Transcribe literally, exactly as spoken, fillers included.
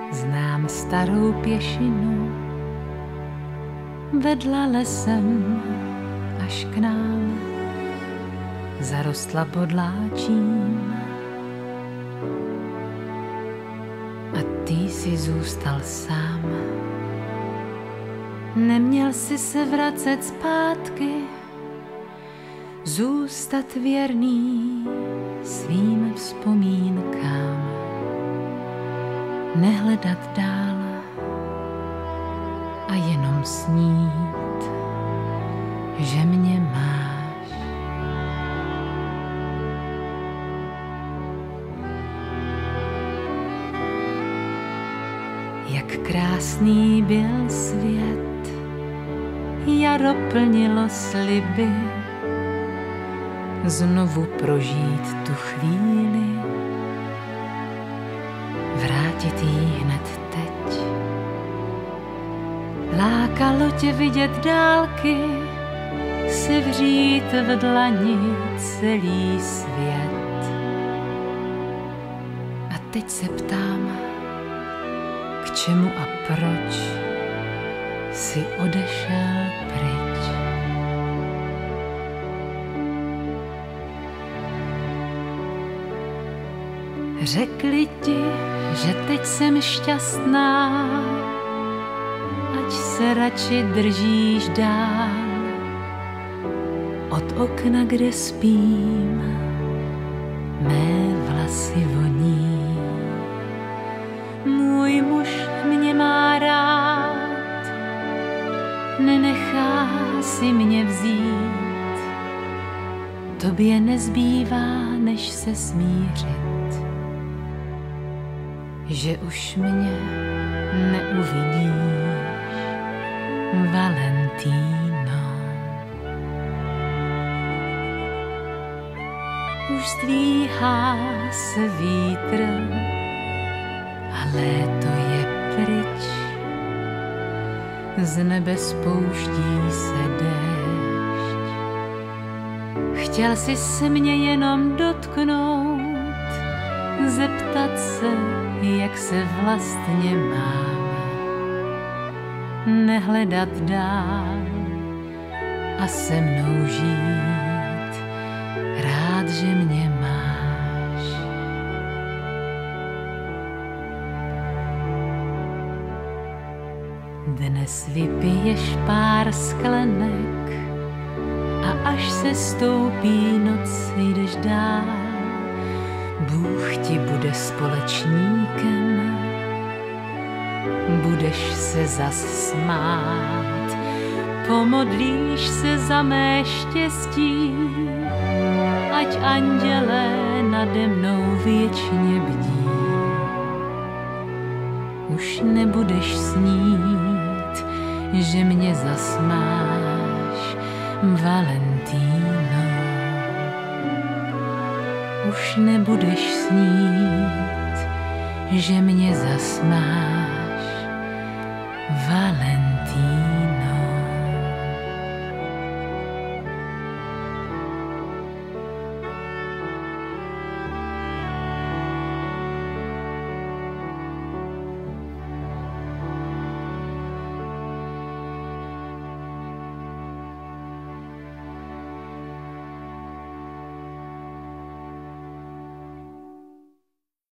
Znám starou pěšinu, vedla lesem až k nám, zarostla podláčím. A ty si zůstal sám. Neměl si se vracet zpátky, zůstat věrný svým vzpomínkám, nehledat dál a jenom snít, že mě máš. Jak krásný byl svět, jaro plnilo sliby, znovu prožít tu chvíli, vrátit jí hned teď. Lákalo tě vidět dálky, si vřít v dlani celý svět. A teď se ptám, k čemu a proč si odešel pryč. Řekli ti, že teď jsem šťastná, ať se radši držíš dál od okna, kde spím, mé vlasy voní. Můj muž mě má rád, nenechá si mě vzít, tobě nezbývá, než se smířit, že už mě neuvidíš, Valentýno. Už zdvíhá se vítr a léto je pryč, z nebe spouští se déšť. Chtěl jsi se mě jenom dotknout, zeptat se, jak se vlastně mám, nehledat dál a se mnou žít, rád, že mě máš. Dnes vypiješ pár sklenek a až se stoupí noc, jdeš dál. Bůh ti bude společníkem, budeš se zas smát, pomodlíš se za mé štěstí, ať andělé nade mnou věčně bdí. Už nebudeš snít, že mě zas máš, Valentýno. Už nebudeš snít, že mě zas máš, Valentýno.